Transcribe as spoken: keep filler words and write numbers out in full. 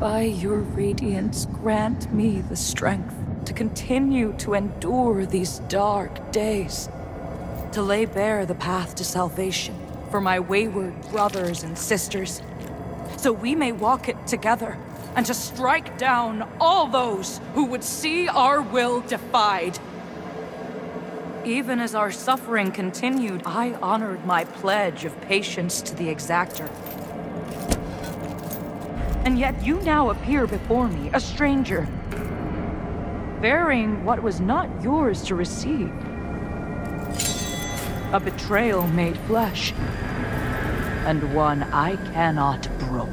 By your radiance, grant me the strength to continue to endure these dark days, to lay bare the path to salvation for my wayward brothers and sisters, so we may walk it together, and to strike down all those who would see our will defied. Even as our suffering continued, I honored my pledge of patience to the exactor. And yet you now appear before me, a stranger, bearing what was not yours to receive. A betrayal made flesh, and one I cannot brook.